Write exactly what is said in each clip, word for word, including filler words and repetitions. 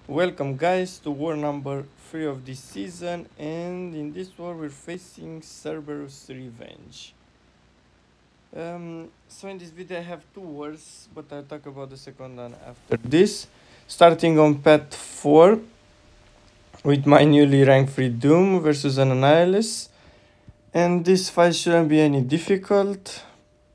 Welcome guys to war number three of this season, and in this war we're facing Cerberus Revenge. Um, so in this video I have two wars, but I'll talk about the second one after this. Starting on path four with my newly ranked three Doom versus an Annihilus. And this fight shouldn't be any difficult.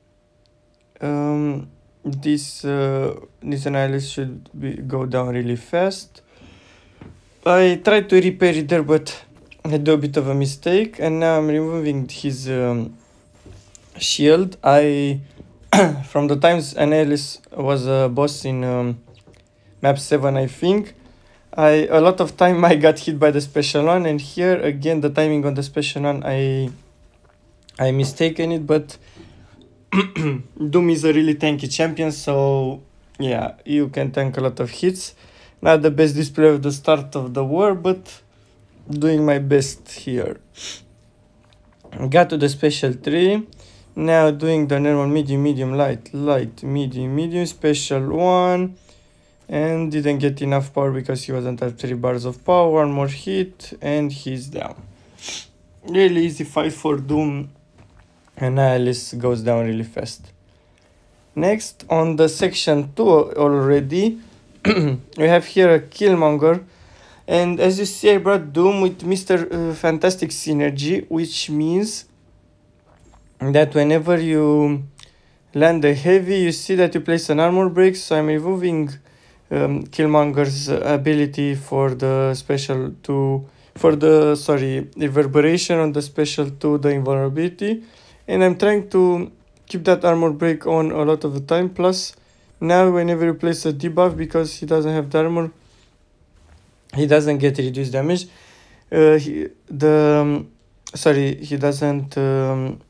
Um, this uh, this Annihilus should be, go down really fast. I tried to repair it there, but I do a bit of a mistake, and now I'm removing his um, shield. I, from the times Annihilus was a boss in um, map seven, I think, I a lot of time I got hit by the special one, and here again the timing on the special one I I mistaken it, but Doom is a really tanky champion, so yeah, you can tank a lot of hits. Not the best display of the start of the war, but doing my best here. Got to the special three. Now doing the normal medium, medium, light, light, medium, medium, special one. And didn't get enough power because he wasn't at three bars of power. One more hit and he's down. Really easy fight for Doom. And Annihilus goes down really fast. Next, on the section two already, we have here a Killmonger, and as you see I brought Doom with Mister Uh, Fantastic Synergy, which means that whenever you land a heavy you see that you place an armor break, so I'm removing um, Killmonger's ability for the special two, for the, sorry, reverberation on the special two, the invulnerability, and I'm trying to keep that armor break on a lot of the time. Plus now whenever you place a debuff, because he doesn't have the armor, he doesn't get reduced damage. Uh, he, the um, sorry, he doesn't um,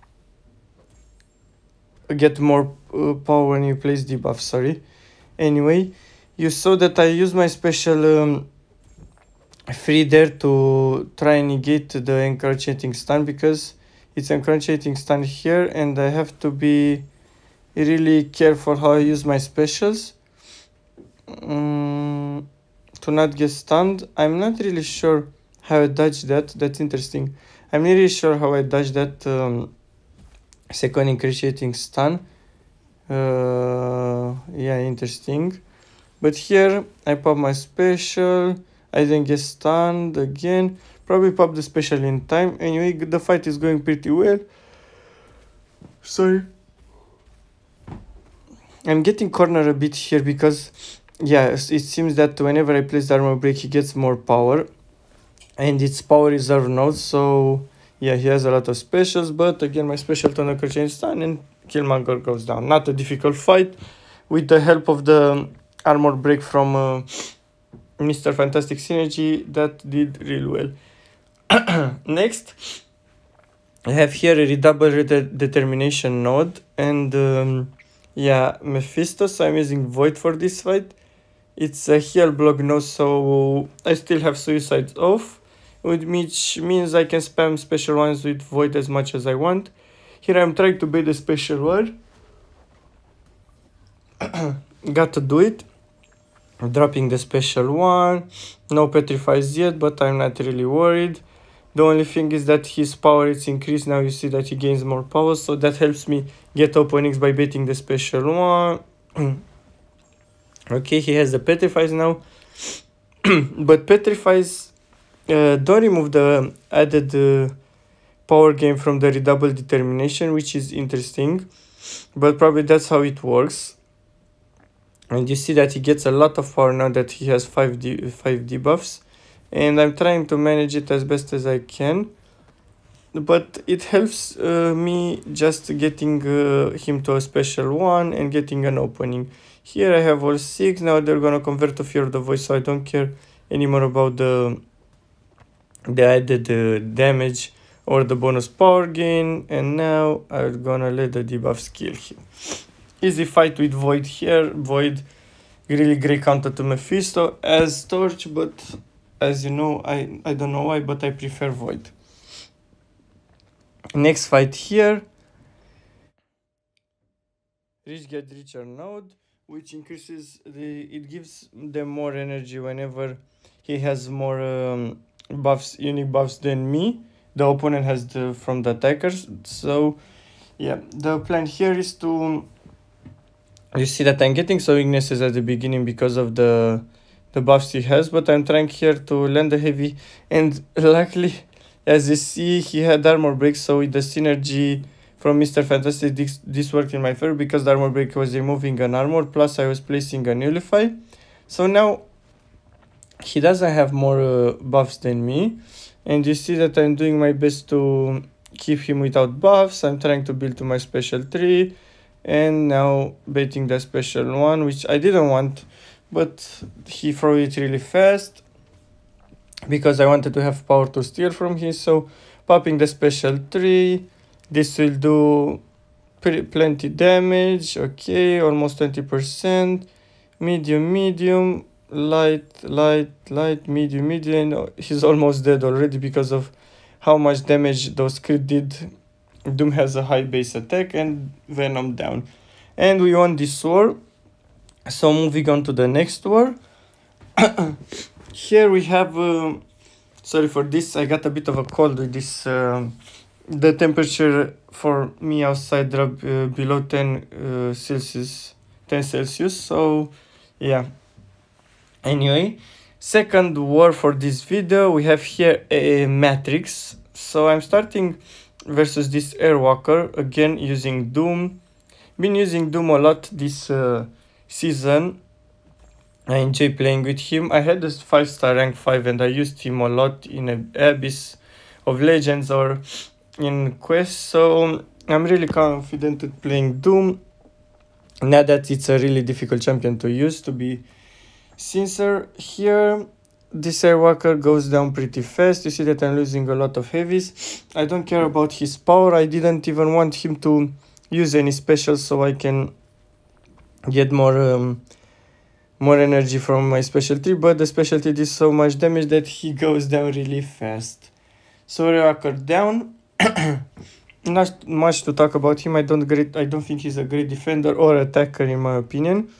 get more uh, power when you place debuff. Sorry. Anyway, you saw that I use my special um, free there to try and negate the encroaching stun, because it's encroaching stun here, and I have to be really careful how I use my specials um, to not get stunned. I'm not really sure how I dodge that. That's interesting. I'm not really sure how I dodge that um, second initiating stun. Uh, yeah, interesting. But here I pop my special. I then get stunned again. Probably pop the special in time. Anyway, the fight is going pretty well. Sorry. I'm getting cornered a bit here because, yeah, it seems that whenever I place the armor break, he gets more power. And it's power reserve node, so yeah, he has a lot of specials, but again, my special turn occur change stun and Killmonger goes down. Not a difficult fight. With the help of the armor break from uh, Mister Fantastic Synergy, that did real well. Next, I have here a redouble de determination node, and um, yeah, Mephisto, so I'm using Void for this fight. It's a heal block node, so I still have suicides off, which means I can spam special ones with Void as much as I want. Here I'm trying to bait the special one. Got to do it. Dropping the special one. No petrifies yet, but I'm not really worried. The only thing is that his power is increased. Now you see that he gains more power, so that helps me get openings by baiting the special one. Okay, he has the petrifies now. But petrifies uh, don't remove the added uh, power gain from the redouble determination, which is interesting. But probably that's how it works. And you see that he gets a lot of power now that he has five, de five debuffs. And I'm trying to manage it as best as I can. But it helps uh, me just getting uh, him to a special one and getting an opening. Here I have all six. Now they're gonna convert to Fear of the Void, so I don't care anymore about the, the added uh, damage or the bonus power gain. And now I'm gonna let the debuffs kill him. Easy fight with Void here. Void, really great counter to Mephisto as Torch, but as you know, I, I don't know why, but I prefer Void. Next fight here. Rich get richer node. which increases the, it gives them more energy whenever he has more um, buffs, unique buffs than me. The opponent has the from the attackers. So yeah, the plan here is to, you see that I'm getting so Igneses at the beginning because of the the buffs he has, but I'm trying here to land the heavy, and luckily, as you see, he had armor break, so with the synergy from Mister Fantastic, this, this worked in my favor because the armor break was removing an armor, plus I was placing a nullify. So now he doesn't have more uh, buffs than me, and you see that I'm doing my best to keep him without buffs. I'm trying to build to my special three, and now baiting the special one, which I didn't want, but he threw it really fast because I wanted to have power to steal from him. So popping the special three, this will do plenty damage. Okay, almost twenty percent. Medium, medium, light, light, light, medium, medium. And he's almost dead already because of how much damage those crit did. Doom has a high base attack, and Venom down. And we won this war. So moving on to the next war. Here we have, uh, sorry for this, I got a bit of a cold with this. Uh, the temperature for me outside dropped uh, below ten uh, Celsius, ten Celsius. So yeah. Anyway, second war for this video, we have here a Matrix. So I'm starting versus this Airwalker, again using Doom. Been using Doom a lot this uh, season. I enjoy playing with him. I had this five star rank five and I used him a lot in Abyss of Legends or in Quest. So I'm really confident at playing Doom. Now that it's a really difficult champion to use, to be sincere. Here this Airwalker goes down pretty fast. You see that I'm losing a lot of heavies. I don't care about his power. I didn't even want him to use any specials so I can get more um, more energy from my specialty, but the specialty did so much damage that he goes down really fast. So Airwalker down. Not much to talk about him. I don't great I don't think he's a great defender or attacker in my opinion,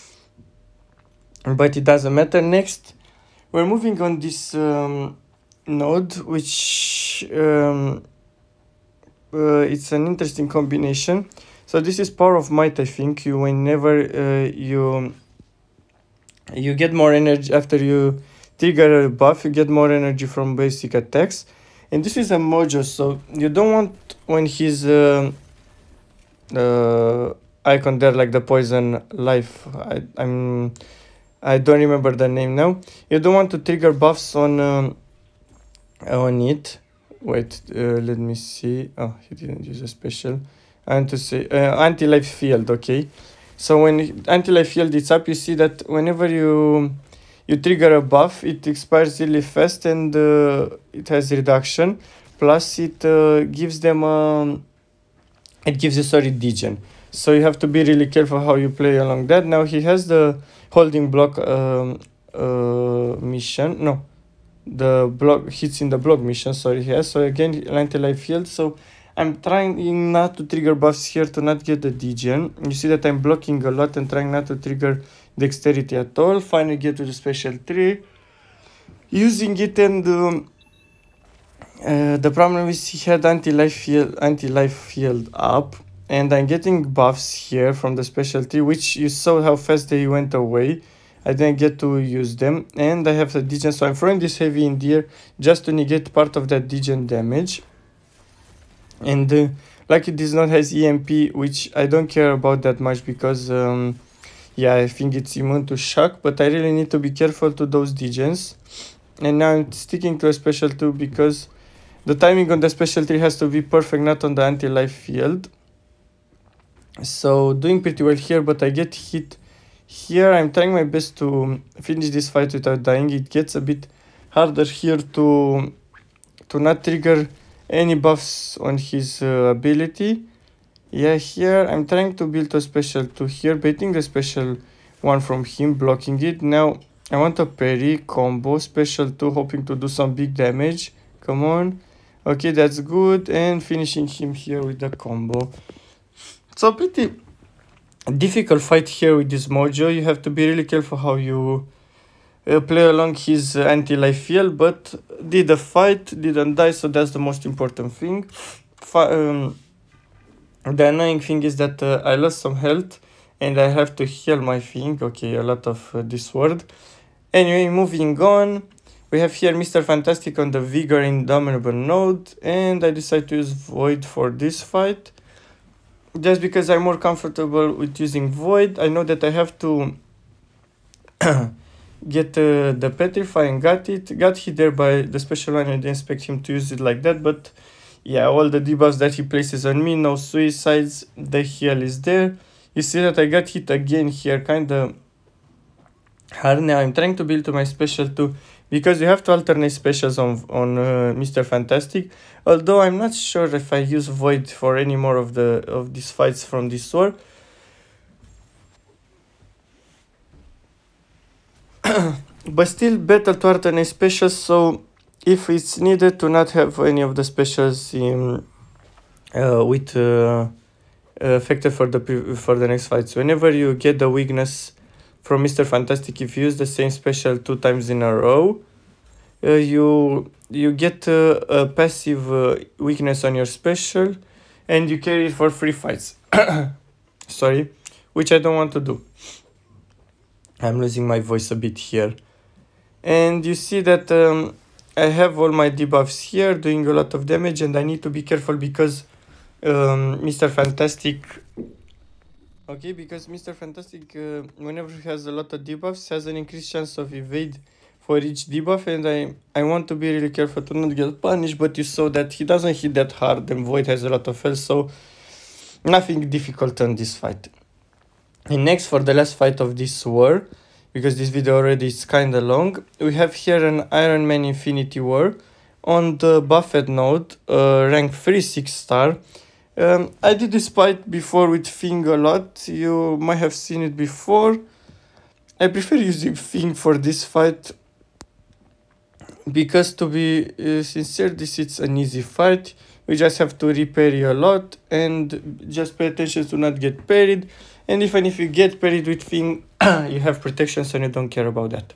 but it doesn't matter. Next we're moving on this um, node, which um, uh, it's an interesting combination. So this is Power of Might. I think you whenever uh, you you get more energy after you trigger a buff, you get more energy from basic attacks, and this is a mojo. So you don't want when his uh, uh, icon there, like the poison life. I, I'm I don't remember the name now. You don't want to trigger buffs on um, on it. Wait, uh, let me see. Oh, he didn't use a special. I want to say uh, anti-life field. Okay, so when anti-life field is up, you see that whenever you you trigger a buff, it expires really fast and uh, it has reduction. Plus, it uh, gives them um, it gives you sorry degen. So you have to be really careful how you play along that. Now he has the holding block um, uh, mission. No, the block hits in the block mission. Sorry, he has. So again, anti-life field. So I'm trying not to trigger buffs here to not get the degen. You see that I'm blocking a lot and trying not to trigger dexterity at all. Finally get to the special three. Using it, and um, uh, the problem is he had anti-life field, anti-life field up. And I'm getting buffs here from the specialty, which you saw how fast they went away. I didn't get to use them. And I have the degen, so I'm throwing this heavy in there just to negate part of that degen damage. And uh, like it does not has E M P, which I don't care about that much because, um, yeah, I think it's immune to shock. But I really need to be careful to those degens. And now I'm sticking to a special two because the timing on the special three has to be perfect, not on the anti-life field. So doing pretty well here, but I get hit here. I'm trying my best to finish this fight without dying. It gets a bit harder here to to not trigger any buffs on his uh, ability. Yeah, here I'm trying to build a special two here, baiting the special one from him, blocking it. Now I want a parry combo, special two, hoping to do some big damage. Come on. Okay, that's good. And finishing him here with the combo. So pretty difficult fight here with this Mojo. You have to be really careful how you uh, play along his uh, anti-life field, but did the fight, didn't die, so that's the most important thing. Fi um, the annoying thing is that uh, I lost some health and I have to heal my thing. Okay, a lot of uh, this word. Anyway, moving on. We have here Mister Fantastic on the Vigor Indomitable node, and I decide to use Void for this fight. Just because I'm more comfortable with using Void. I know that I have to get uh, the Petrify and got it. Got hit there by the special one, I didn't expect him to use it like that, but yeah, all the debuffs that he places on me, no suicides, the heal is there. You see that I got hit again here, kinda hard. Now I'm trying to build to my special too, because you have to alternate specials on, on uh, Mister Fantastic. Although I'm not sure if I use Void for any more of the of these fights from this war. But still better to alternate specials, so if it's needed to not have any of the specials in, uh, with uh, affected for the for the next fight. So whenever you get the weakness from Mister Fantastic, if you use the same special two times in a row, uh, you you get uh, a passive uh, weakness on your special, and you carry it for three fights. Sorry, which I don't want to do. I'm losing my voice a bit here. And you see that um, I have all my debuffs here doing a lot of damage, and I need to be careful because um, Mister Fantastic... Okay, because Mister Fantastic, uh, whenever he has a lot of debuffs, has an increased chance of evade for each debuff, and I, I want to be really careful to not get punished, but you saw that he doesn't hit that hard, and Void has a lot of health, so nothing difficult on this fight. And next, for the last fight of this war, because this video already is kinda long, we have here an Iron Man Infinity War on the Buffett node, uh, rank three six star. Um, I did this fight before with Fing a lot, you might have seen it before. I prefer using Fing for this fight, because to be uh, sincere, this is an easy fight. We just have to reparry a lot and just pay attention to not get parried. And even if you get parried with Fing, you have protection, so you don't care about that.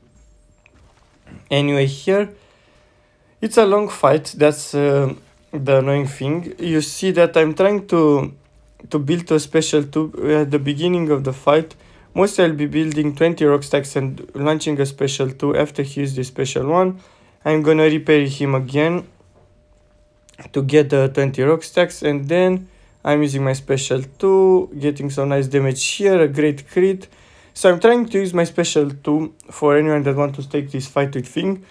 Anyway, here, it's a long fight, that's uh, the annoying thing. You see that I'm trying to, to build a special two at the beginning of the fight. Mostly I'll be building twenty rock stacks and launching a special two after he used the special one. I'm gonna reparry him again to get the twenty rock stacks, and then I'm using my special two, getting some nice damage here, a great crit. So I'm trying to use my special two for anyone that wants to take this fight with Fing.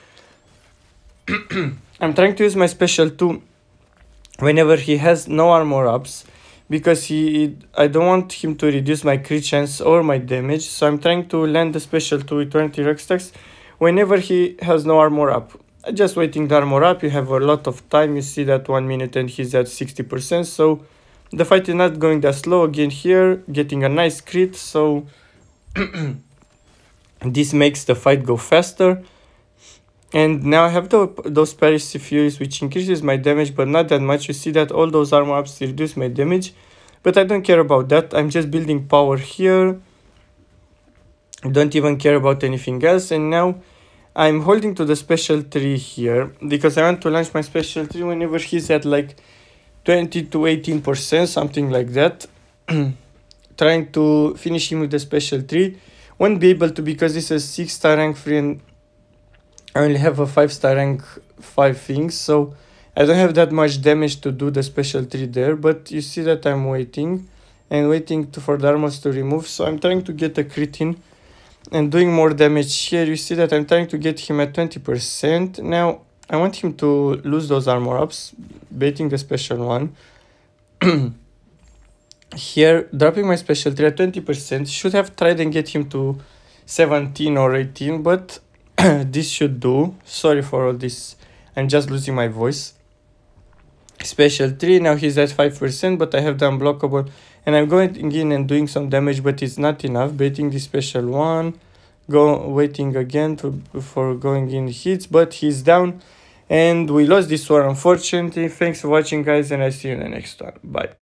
I'm trying to use my special two whenever he has no armor ups, because he I don't want him to reduce my crit chance or my damage. So I'm trying to land the special two with twenty rock stacks whenever he has no armor up. Just waiting the armor up, you have a lot of time. You see that one minute and he's at sixty percent, so the fight is not going that slow. Again here, getting a nice crit, so this makes the fight go faster. And now I have the, those Paris Furies, which increases my damage, but not that much. You see that all those armor ups reduce my damage, but I don't care about that. I'm just building power here. Don't even care about anything else. And now I'm holding to the special three here, because I want to launch my special three whenever he's at like twenty to eighteen percent, something like that. Trying to finish him with the special three. Won't be able to, because this is six star rank three and I only have a five star rank five things, so I don't have that much damage to do the special three there. But you see that I'm waiting and waiting to, for the armors to remove, so I'm trying to get a crit in and doing more damage here. You see that I'm trying to get him at twenty percent. Now I want him to lose those armor ups, baiting the special one. Here, dropping my special three at twenty percent. Should have tried and get him to seventeen or eighteen, but this should do. Sorry for all this, I'm just losing my voice. Special three, now he's at five percent, but I have the unblockable, and I'm going in and doing some damage, but it's not enough. Baiting the special one, go waiting again to for going in hits, but he's down, and we lost this war unfortunately. Thanks for watching, guys, and I see you in the next one. Bye.